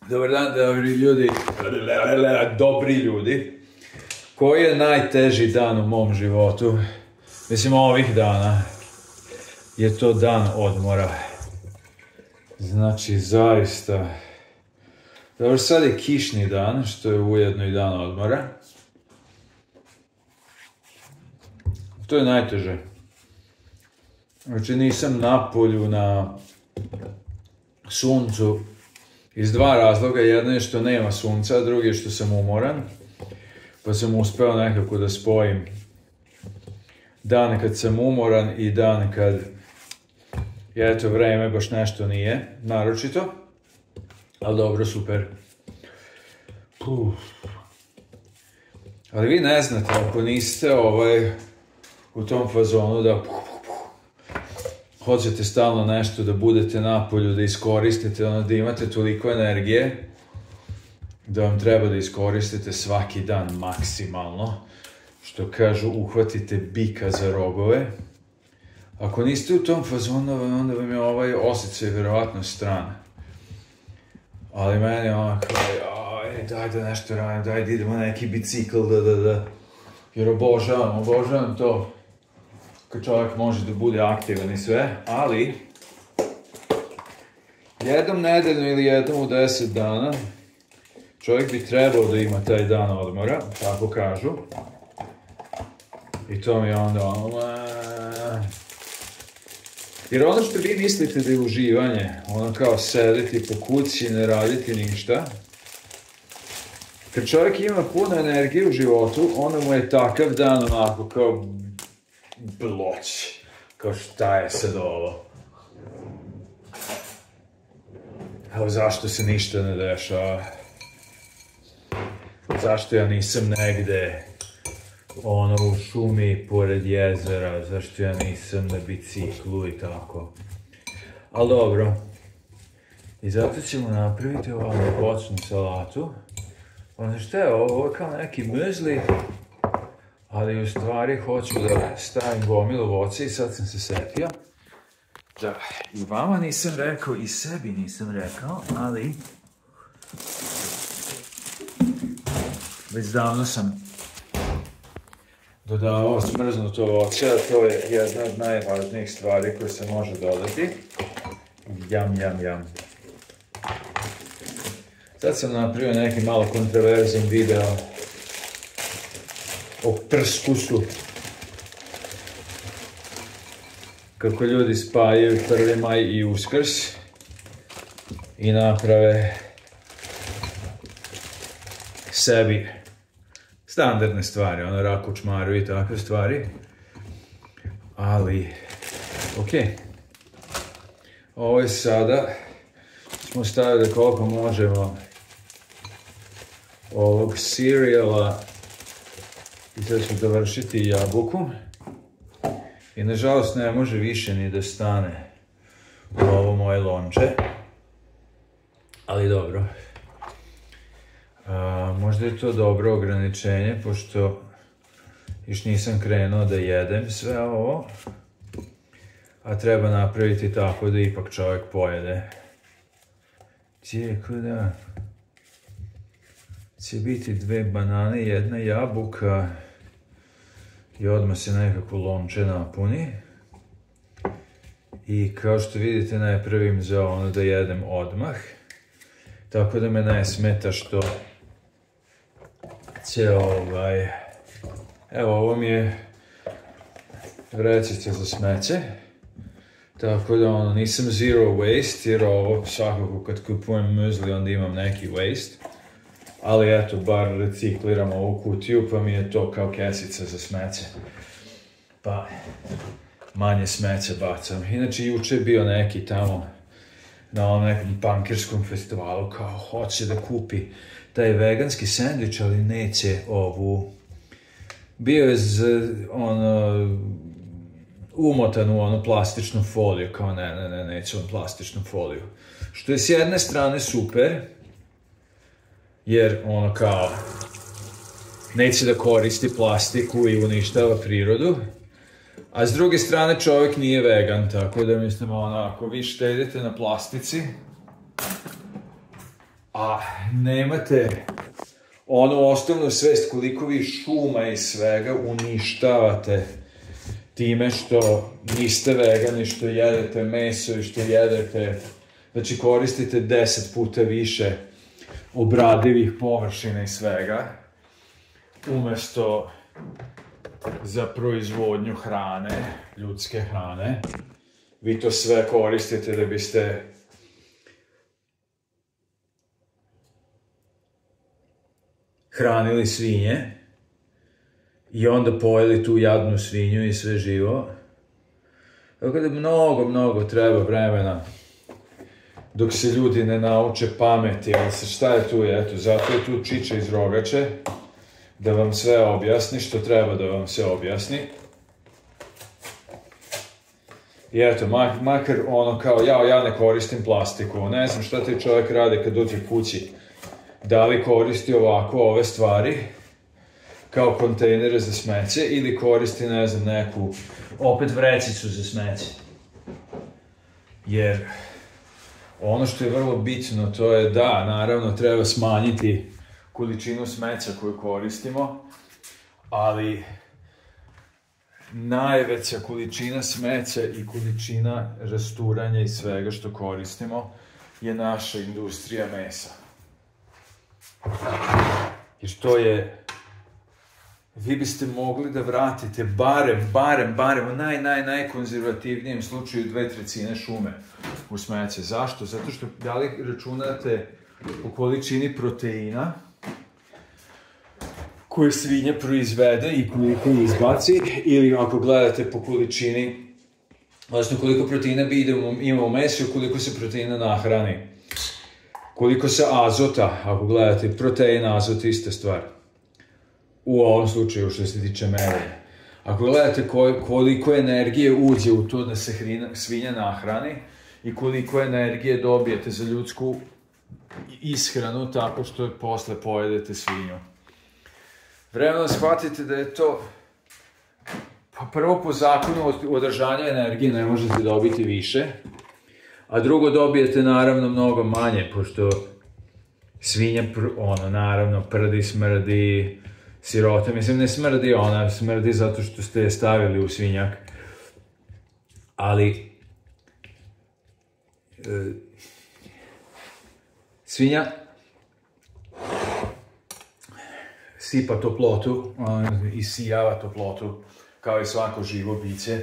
Dobar dan, dobri ljudi. Dobri ljudi. Koji je najteži dan u mom životu? Mislim, ovih dana je to dan odmora. Znači, zaista. Dobro, sad je kišni dan, što je ujedno i dan odmora. To je najteže. Znači, nisam na polju, na suncu. Iz dva razloga. Jedan je što nema sunca, a drugi je što sam umoran. Pa sam uspeo nekako da spojim dan kad sam umoran i dan kad je eto vreme baš nešto nije naročito. Ali dobro, super. Ali vi ne znate, ako niste u tom fazonu da hoćete stalno nešto da budete na polju, da iskoristite, da imate toliko energije da vam treba da iskoristite svaki dan maksimalno. Što kažu, uhvatite bika za rogove. Ako niste u tom fazonu, onda vam je ovaj osjećaj verovatno stran. Ali meni je onako, daj da nešto radim, daj da idemo neki bicikl, da. Jer obožavam to. Kad čovjek može da bude aktivan i sve, ali jednom nedeljno ili jednom u 10 dana čovjek bi trebao da ima taj dan odmora, tako kažu. I to mi je onda jer ono što vi mislite da je uživanje, ono kao sediti po kući, ne raditi ništa, kad čovjek ima puno energije u životu, onda mu je takav dan onako kao bloć, kao šta je sad ovo? Evo zašto se ništa ne dešava? Zašto ja nisam negde u šumi pored jezera? Zašto ja nisam na biciklu i tako? Ali dobro. I zato ćemo napraviti ovakvu voćnu salatu. Ono šta je ovo? Ovo je kao neki muzli. Ali u stvari hoću da stavim gomilu voća i sad sam se setio. Da, i vama nisam rekao, i sebi nisam rekao, ali već davno sam dodavao smrznuto voće, a to je jedna od najvažnijih stvari koje se može dodati. Jam. Sad sam napravio neki malo kontroverzan video o prskusu. Kako ljudi spajaju 1. maj i Uskrs i naprave sebi standardne stvari, raku, čmaru i takve stvari. Ali, okej. Ovo je sada, smo stavili koliko možemo ovog cereala i sad ću dovršiti jabuku. I nažalost ne može više ni da stane u ovo moje lonče. Ali dobro. Možda je to dobro ograničenje, pošto još nisam krenuo da jedem sve ovo. A treba napraviti tako da ipak čovjek pojede. Tako da će biti 2 banane, 1 jabuka. I odmah se nekako lonče napuni. I kao što vidite ne pravim za ono da jedem odmah. Tako da me ne smeta što će evo ovo mi je vrećica za smeće. Tako da nisam zero waste jer ovo svakako kad kupujem muzli onda imam neki waste. Ali eto, bar recikliram ovu kutiju, pa mi je to kao kesica za smeće. Pa, manje smeća bacam. Inače, juče je bio neki tamo na nekom punkerskom festivalu, kao hoće da kupi taj veganski sendvič, ali neće ovu. Bio je umotan u onu plastičnu foliju, kao neće on plastičnu foliju. Što je s jedne strane super, jer kao neće da koristi plastiku i uništava prirodu, a s druge strane čovjek nije vegan, tako da mislim ako vi štedite na plastici, a nemate onu osnovnu svest koliko vi šuma i svega uništavate time što niste vegani, što jedete meso i što jedete, znači koristite 10 puta više obradivih površina i svega, umesto za proizvodnju hrane, ljudske hrane. Vi to sve koristite da biste hranili svinje i onda pojeli tu jadnu svinju i sve živo. Tako da mnogo treba vremena dok se ljudi ne nauče pameti, ali šta je tu? Eto, zato je tu Čiča iz Rogače, da vam sve objasni što treba da vam se objasni. I eto, makar ono kao, ja ne koristim plastiku, ne znam šta taj čovjek radi kad dođe kući. Da li koristi ovako ove stvari kao kontejnere za smeće ili koristi, ne znam, neku opet vrećicu za smeće. Jer ono što je vrlo bitno to je da, naravno, treba smanjiti količinu smeća koju koristimo, ali najveća količina smeća i količina rasturanja i svega što koristimo je naša industrija mesa. Jer to je, vi biste mogli da vratite barem u najkonzervativnijem slučaju 2/3 šume u smeće. Zašto? Zato što da li računate po količini proteina koje svinja proizvede i koliko izbaci, ili ako gledate po količini, odnosno koliko proteina bi ima u mesu i koliko se proteina nahrani. Koliko se azota, ako gledate protein, azot, ista stvar. U ovom slučaju što se tiče merenja. Ako gledate koliko energije uđe u to da se svinja nahrani i koliko energije dobijete za ljudsku ishranu tako što posle pojedete svinju. Vremenom shvatite da je to, pa prvo po zakonu održanja energije ne možete dobiti više, a drugo dobijete naravno mnogo manje, pošto svinja, naravno, prdi, smrdi, sirota, mislim ne smrdi ona, smrdi zato što ste je stavili u svinjak, ali svinja sipa toplotu, isijava toplotu, kao i svako živo biće.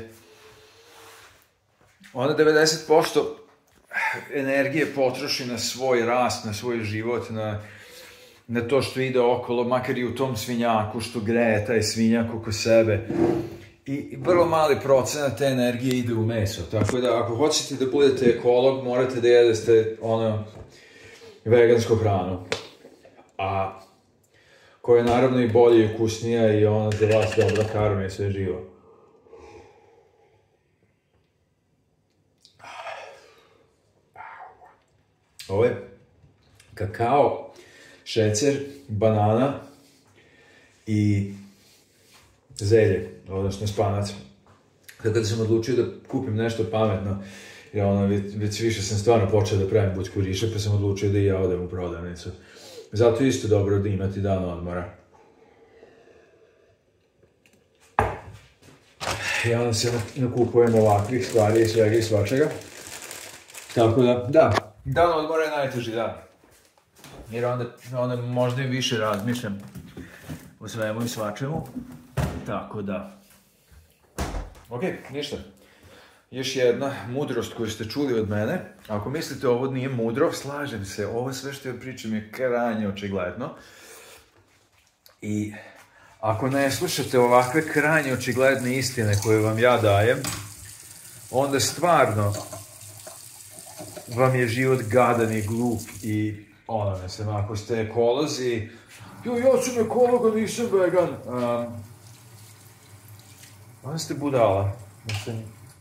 Onda 90% energije potroši na svoj rast, na svoj život, na to što ide okolo, makar i u tom svinjaku, što greje taj svinjak oko sebe. I vrlo mali procenat te energije ide u meso. Tako da, ako hoćete da budete ekolog, morate da jedete vegansku hranu. A koja je naravno i bolje i ukusnija i za vas dobra karma i sve živo. Ovo je kakao, šećer, banana i zelje, odnosno spanac. Kada sam odlučio da kupim nešto pametno, jer već više sam stvarno počeo da pravim bućkuriše, pa sam odlučio da i ja odem u prodavnicu. Zato je isto dobro da imati dan odmora. I onda se nakupujem ovakvih stvari i svega i svačega. Tako da, dan odmora je najteži dan. Jer onda možda i više razmišljam o svemu i svačemu. Tako da. Ok, ništa. Još jedna mudrost koju ste čuli od mene. Ako mislite ovo nije mudro, slažem se. Ovo sve što ja pričam je krajnje očigledno. I ako ne slušate ovakve krajnje očigledne istine koje vam ja dajem, onda stvarno vam je život gadan i glup i mislim, ako ste ekolozi, ja sam ekolog, a nisam vegan, onda ste budala. Mislim,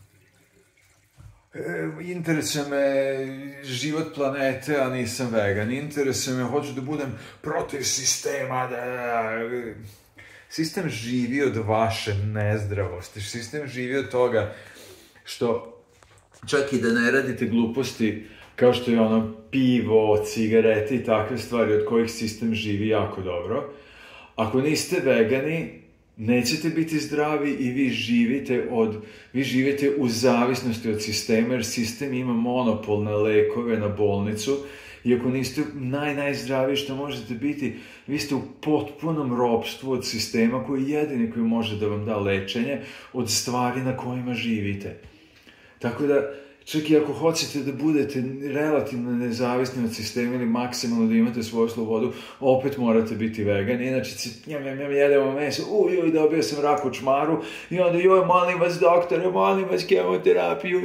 interesuje me život planete, a nisam vegan. Interesuje me, hoću da budem protiv sistema. Sistem živi od vaše nezdravosti. Sistem živi od toga što čak i da ne radite gluposti, kao što je ono pivo, cigarete i takve stvari od kojih sistem živi jako dobro. Ako niste vegani, nećete biti zdravi i vi živite u zavisnosti od sistema, jer sistem ima monopol na lekove, na bolnicu, i ako niste najzdraviji što možete biti, vi ste u potpunom ropstvu od sistema koji je jedini koji može da vam da lečenje od stvari na kojima živite. Tako da, čak i ako hoćete da budete relativno nezavisni od sistema ili maksimalno da imate svoju slobodu, opet morate biti vegani, inače jedemo meso, dobio sam rak u čmaru, i onda molim vas doktore, molim vas kemoterapiju,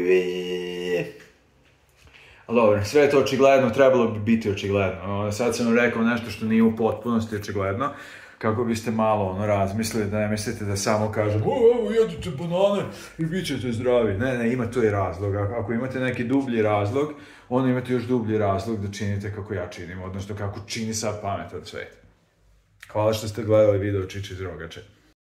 Ali dobro, sve je to očigledno, trebalo bi biti očigledno. Sad sam vam rekao nešto što nije u potpunosti očigledno, kako biste malo razmislili, da ne mislite da samo kažem evo jedite banane i bit ćete zdravi. Ne, ima to i razlog. Ako imate neki dublji razlog, onda imate još dublji razlog da činite kako ja činim, odnosno kako čini sad pametan svet. Hvala što ste gledali video Čiči iz Rogače.